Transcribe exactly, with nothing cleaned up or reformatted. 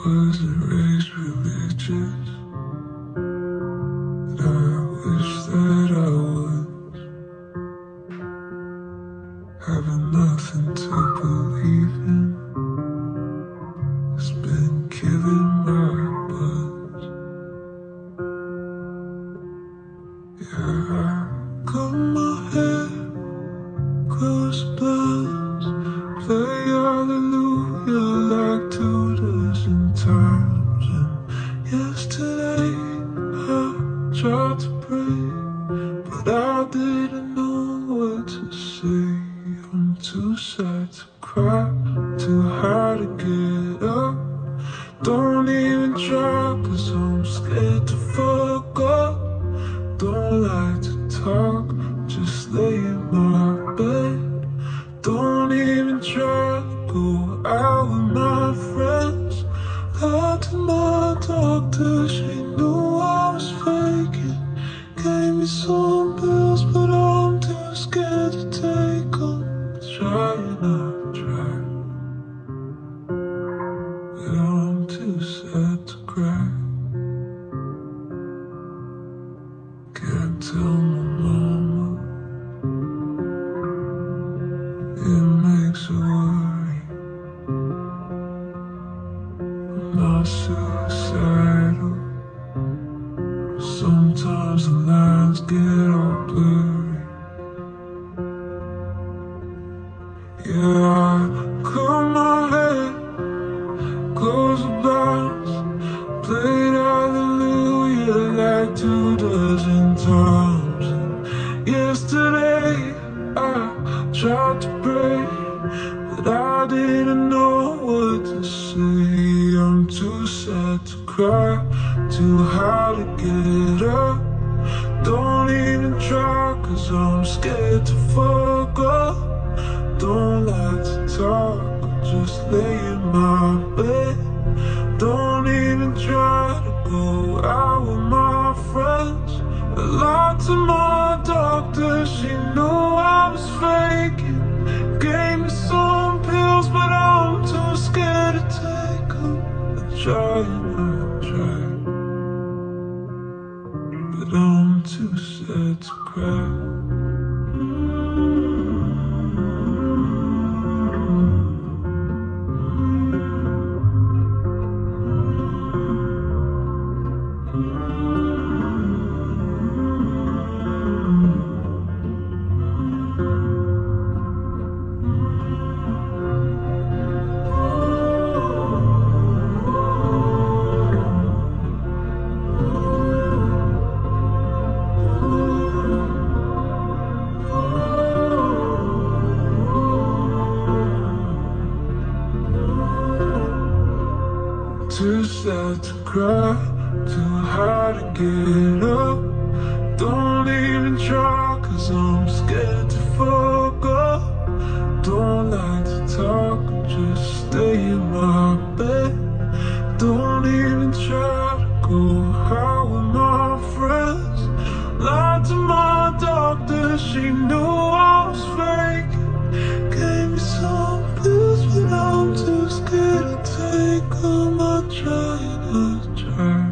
wasn't raised religious, but I wish that I was. Having nothing to believe in has been killing my buzz. Yeah, I got my head close blinds, play hallelujah like two dozen times. And yesterday I tried to pray, but I didn't know what to say. I'm too sad to cry, too high to get up. Don't even try, cause I'm scared to fuck up. Don't like to talk, just lay in my bed. Don't even try to go out with my friends. Lied to my doctor, she knew I was faking. Gave me some pills, but I'm too scared to take them. Trying, I try, but I'm too sad to cry. Can't tell my mama, it makes her worry. I'm not suicidal, sometimes the lines get all blurry. Yeah, I cut my head, close the blinds, played hallelujah like two dozen times. And yesterday I tried to pray, but I didn't know what to say. I'm too sad to cry, too high to get up. Don't even try, cause I'm scared to fuck up. Don't like to talk, just lay in my bed. Don't even try to go out with my friends. I lied to my doctor, she knew I was faking. Gave me some pills, but I'm too scared to take them. I try and I try, but I'm too sad to cry. Too sad to cry, too high to get up. Don't even try, cause I'm scared to fuck up. Don't like to talk, just stay in my bed. Don't even try to go out with my friends. Lied to my doctor, she knew I was faking. Gave me some pills, but I'm too scared to take them. I try and I try.